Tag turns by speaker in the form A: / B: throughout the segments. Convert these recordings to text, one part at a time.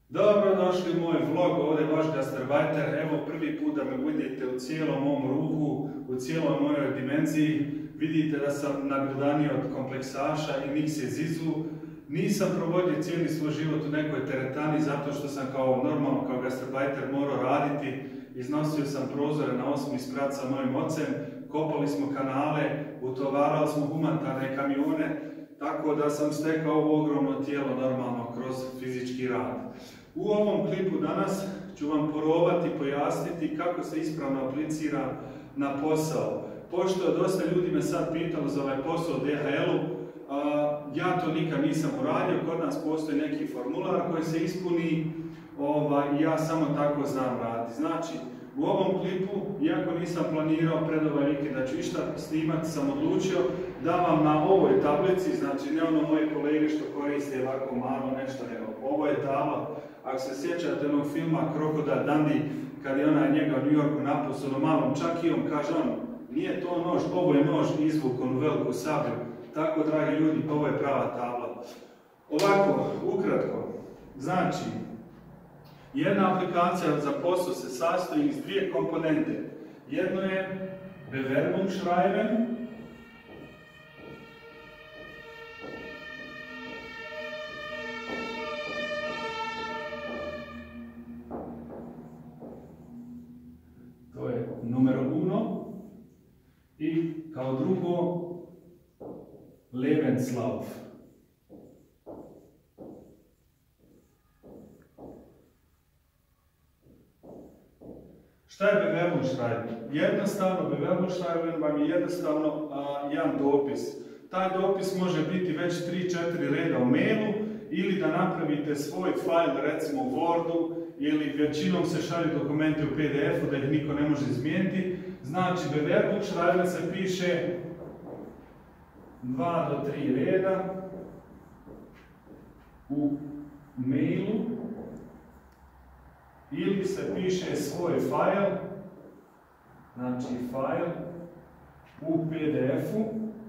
A: Dobro došli u moj vlog, ovdje je vaš gastarbajter. Evo prvi put da me vidite u cijelom mom ruhu, u cijeloj mojoj dimenziji. Vidite da sam nagrdaniji od kompleksaša i Mikse Zizu. Nisam provodio cijeli svoj život u nekoj teretani zato što sam normalno kao gastarbajter morao raditi. Iznosio sam prozore na 8. sprat sa mojim ocem, kopali smo kanale, utovarali smo humanitarne kamione, tako da sam stekao ovo ogromno tijelo normalno kroz fizički rad. U ovom klipu danas ću vam probati pojasniti kako se ispravno aplicira na posao. Pošto dosta ljudi me sad pitalo za ovaj posao u DHL-u, ja to nikad nisam uradio, kod nas postoji neki formular koji se ispuni i ja samo tako znam raditi. Znači, u ovom klipu, iako nisam planirao pred ovaj vikend da ću išta snimati, sam odlučio da vam na ovoj tablici, znači ne ono moje kolege što koriste ovako malo nešto, nego ovo je tabla. Ako se sjećate onog filma Crocodile Dundee, kad je onaj njega u New Yorku napustio ono malom čakijom, kaže on, nije to nož, ovo je nož izvukom u veliku sablju. Tako, dragi ljudi, ovo je prava tabla. Ovako, ukratko, znači, jedna aplikacija za posao se sastoji iz dvije komponente. Jedno je Bewerbungsschreiben, to je numero 1, i kao drugo Lebenslauf. Šta je Bewerbungsschreiben? Jednostavno, Bewerbungsschreiben vam je jednostavno jedan dopis. Taj dopis može biti već 3-4 reda u mailu ili da napravite svoj fajl, recimo u Wordu, ili većinom se šalju dokumenti u PDF-u da ih niko ne može izmijeniti. Znači, Bewerbungsschreiben se piše 2 do 3 reda u mailu ili se piše svoj fajl, znači fajl u PDF-u,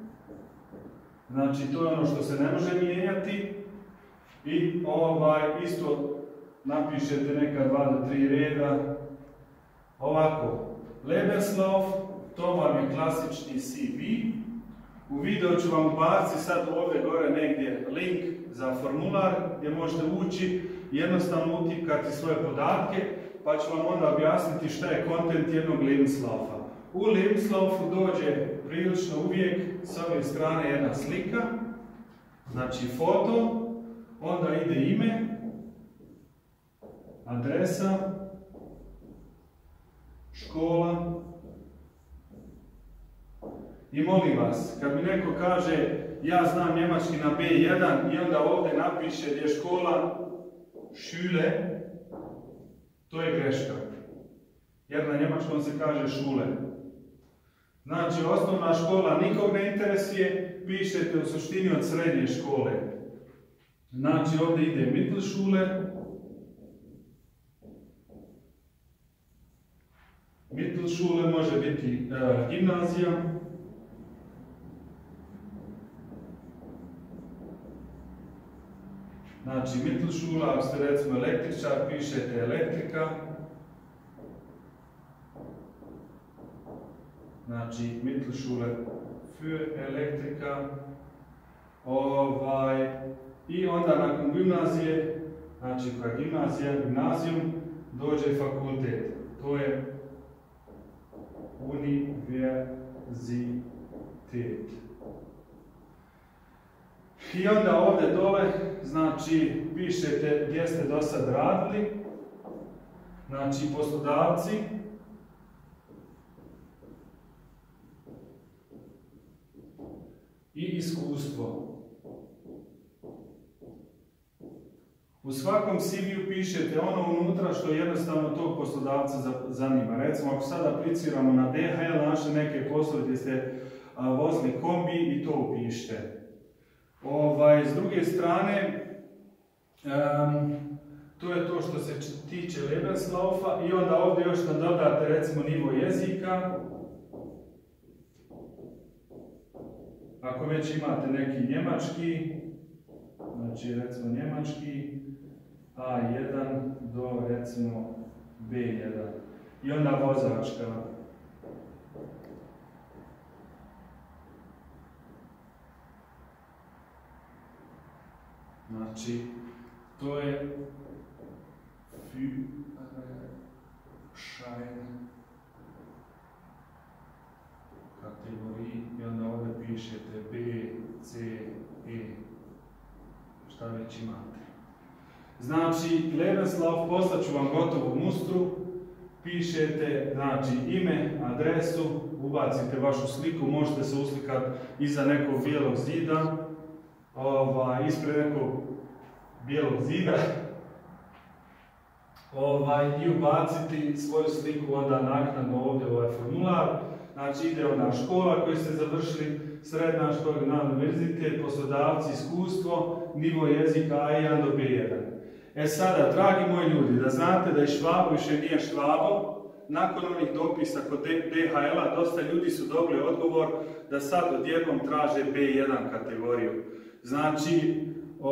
A: znači to je ono što se ne može mijenjati i isto napišete neka 2 do 3 reda. Ovako, Lebenslauf, to vam je klasični CV. U videu ću vam ubaciti sad ovdje gore negdje link za formular gdje možete ući, jednostavno utipkati svoje podatke, pa ću vam onda objasniti šta je kontent jednog Lebenslaufa. U Lebenslaufu dođe prilično uvijek s ove strane jedna slika, znači foto, onda ide ime, adresa, škola. I molim vas, kad mi neko kaže ja znam njemački na B1 i onda ovdje napiše gdje je škola Schule, to je greška. Jer na njemačkom se kaže Schule. Znači, osnovna škola nikog ne interesuje, pišete u suštini od srednje škole. Znači, ovdje ide Mittelschule. Mittelschule može biti gimnazija. Znači, Mittelschule, ako ste recimo električar, pišete elektrika. Znači, Mittelschule für elektrika. I onda nakon gimnazije, znači koja je gimnazija, gimnazijum, dođe fakultet. To je univerzitet. I onda ovdje dole, znači, pišete gdje ste do sad radili, znači poslodavci, i iskustvo. U svakom CV-u pišete ono unutra što jednostavno tog poslodavca zanima. Recimo, ako sad apliciramo na DHL, naše neke poslove gdje ste vozili kombi i to upišite. S druge strane, to je to što se tiče Lebenslaufa i onda ovdje još dodate recimo nivo jezika. Ako već imate neki njemački, znači recimo njemački, A1 do recimo B1 i onda vozačka. Znači, to je Führerschein kategoriji i onda ovdje pišete B, C, E, šta već imate. Znači, Lebenslauf, poslaću vam gotovu mustru, pišete znači, ime, adresu, ubacite vašu sliku, možete se uslikati iza nekog bijelog zida, ispred nekog bijelog zida i ubaciti svoju sliku onda naknadno ovdje u ovaj formular. Znači ide ona škola koju ste završili, srednja škola na univerzitet, poslodavci, iskustvo, nivo jezika A1 do B1. E sada, dragi moji ljudi, da znate da je Švabo više nije Švabo, nakon onih dopisa kod DHL-a dosta ljudi su dobili odgovor da sad odjednom traže B1 kategoriju. Znači,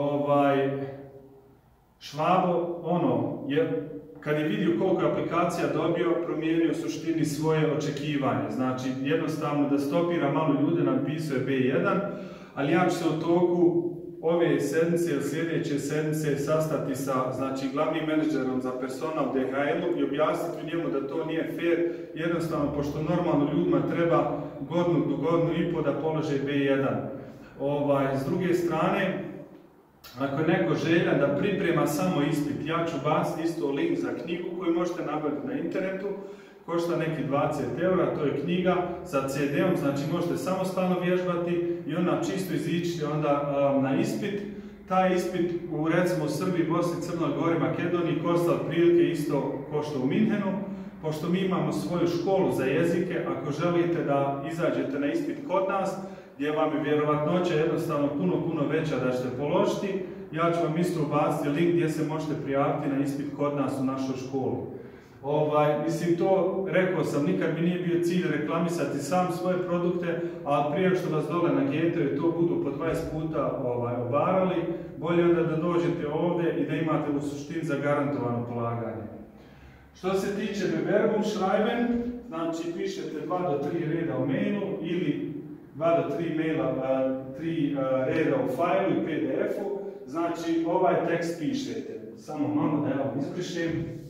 A: Švabo, kad je vidio koliko je aplikacija dobio, promijenio u suštini svoje očekivanje. Znači, jednostavno da stopira malo ljude, napisao je B1, ali ja ću se u toku ove sedmice ili sljedeće sedmice sastati sa glavnim menadžerom za personal DHL-u i objasniti njemu da to nije fair, jednostavno, pošto normalno ljudima treba godinu do godinu i pol da polože B1. S druge strane, ako je neko željan da priprema samo ispit, ja ću baciti isto link za knjigu koju možete nabaviti na internetu, košta neki 20 €, to je knjiga sa CD-om, znači možete samostalno vježbati i onda čisto izići onda na ispit. Taj ispit u recimo Srbiji, Bosni, Crnoj Gori, Makedoniji košta otprilike isto košta u Minhenu. Pošto mi imamo svoju školu za jezike, ako želite da izađete na ispit kod nas, gdje vam je vjerovatnoća jednostavno puno veća da ćete položiti, ja ću vam isto ubaciti link gdje se možete prijaviti na ispit kod nas u našoj školi. Mislim, to rekao sam, nikad mi nije bio cilj reklamisati sam svoje produkte, ali prije što vas dole na Geteu to budu po 20 puta obarali, bolje onda da dođete ovdje i da imate u suštini zagarantovano polaganje. Što se tiče Bewerbungsschreiben, znači pišete 2 do 3 reda u mailu ili 2 do 3 reda u failu i PDF-u, znači ovaj tekst pišete. Samo malo da ja vam izbrišem.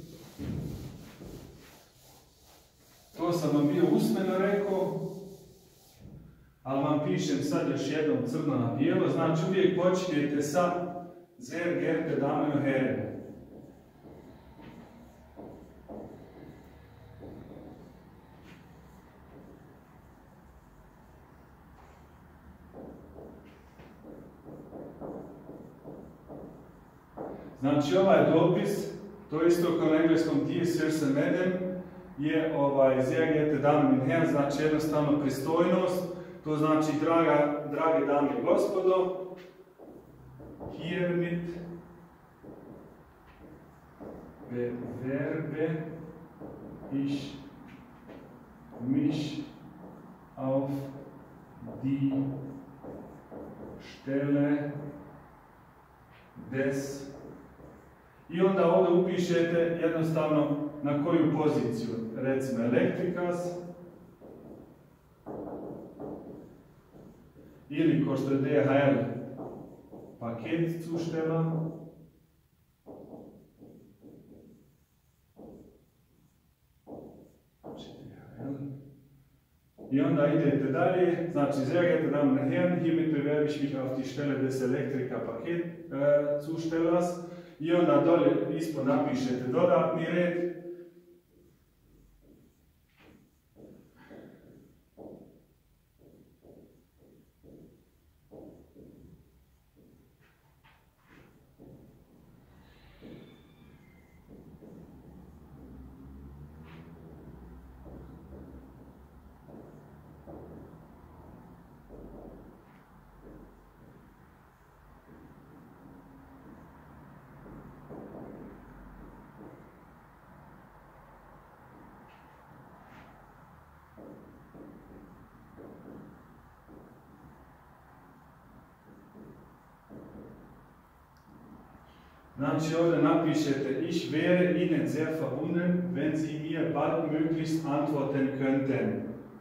A: To sam vam bio usmeno rekao, ali vam pišem sad još jednom crno na bijelo, znači uvijek počinjete sa Sehr geehrte Damen und Herren. Znači ovaj dopis, to je isto kao na engleskom Dear Sirs and Madam, je Sehr geehrte Damen und Herren, znači jednostavno pristojnost, to znači drage dame i gospodo, hiermit bewerbe ich mich auf die Stelle des. I onda ovdje upišete jednostavno na koju poziciju, recimo elektrikas, ili ko što je DHL Paketzusteller, i onda idete dalje, znači Sehr geehrte Damen und Herren, hiermit bewerbe ich mich auf die Stelle des Elektriker Paketzustellers, i onda dolje ispod napišete dodatni red. Znači ovdje napišete Ich wäre Ihnen sehr verbunden, wenn Sie mir baldmöglichst antworten könnten.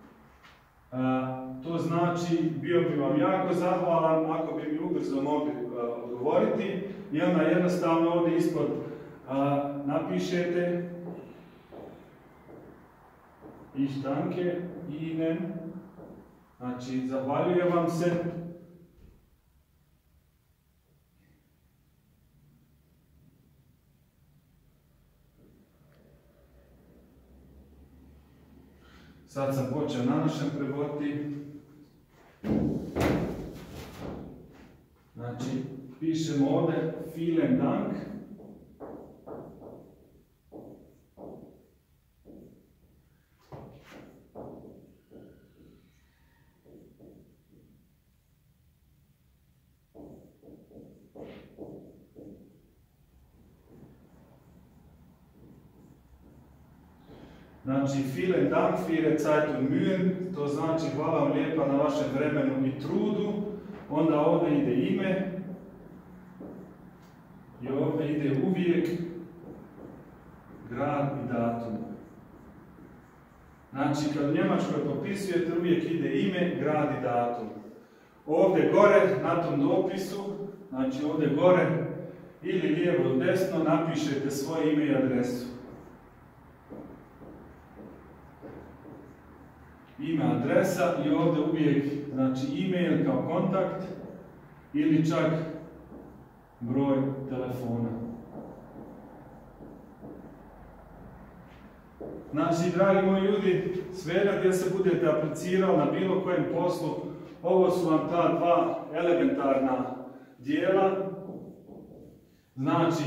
A: To znači, bio bi vam jako zahvalan ako bi mi ubrzo mogli odgovoriti. I onda jednostavno ovdje ispod napišete Ich danke Ihnen, znači zahvaljujem vam se. Sad sam počeo na našem prevoditi. Znači, pišemo ovdje vielen Dank. Znači, vielen Dank für Ihre Zeit und Mühen, to znači hvala vam lijepa na vašem vremenu i trudu. Onda ovdje ide ime i ovdje ide uvijek grad i datum. Znači, kad u Njemačkoj popisujete, uvijek ide ime, grad i datum. Ovdje gore, na tom dopisu, znači ovdje gore ili lijevo ili desno, napišete svoje ime i adresu. Ime, adresa i ovdje uvijek, znači, e-mail kao kontakt ili čak broj telefona. Znači, dragi moji ljudi, svega gdje se budete aplicirali na bilo kojem poslu, ovo su vam ta dva elementarna dijela. Znači,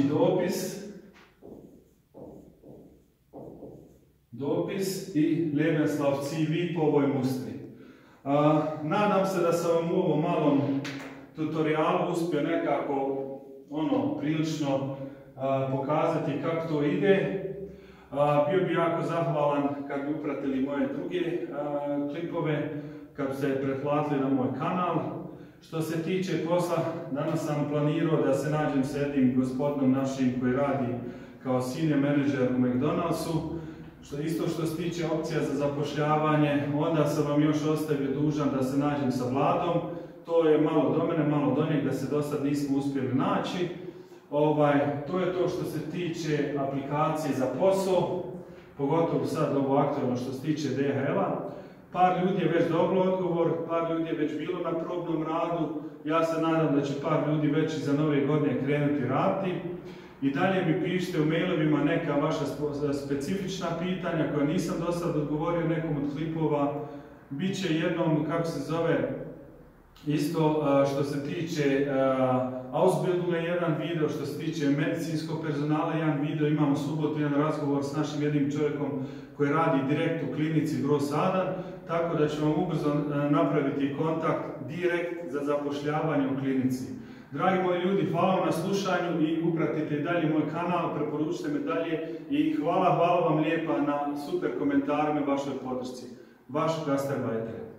A: dopis i Lebenslauf CV po ovoj mustri. Nadam se da sam vam u ovom malom tutorialu uspio nekako prilično pokazati kako to ide. Bio bi jako zahvalan kad bi upratili moje druge klipove, kad bi se pretplatili na moj kanal. Što se tiče posla, danas sam planirao da se nađem s jednim gospodinom našim koji radi kao senior manager u McDonald'su. Što se tiče opcija za zapošljavanje, onda sam vam još ostavio dužan da se nađem sa Vladom. To je malo do mene, malo do njeg, da se do sad nismo uspjeli naći. To je to što se tiče aplikacije za posao, pogotovo sad ovo aktualno što se tiče DHL-a. Par ljudi je već dobilo odgovor, par ljudi je već bilo na probnom radu. Ja se nadam da će par ljudi već iza nove godine krenuti raditi. I dalje mi pišite u mailovima neka vaša specifična pitanja koja nisam do sad odgovorio nekom od klipova. Biće jednom, kako se zove, isto što se tiče Ausbildunga jedan video, što se tiče medicinskog personala jedan video. Imamo subotu jedan razgovor s našim jednim čovjekom koji radi direkt u klinici Großadan, tako da ću vam ubrzo napraviti kontakt direkt za zapošljavanje u klinici. Dragi moji ljudi, hvala vam na slušanju i upratite i dalje moj kanal, preporučite me dalje i hvala vam lijepa na super komentarima i vašoj podršci. Vaš Gastarbeiter.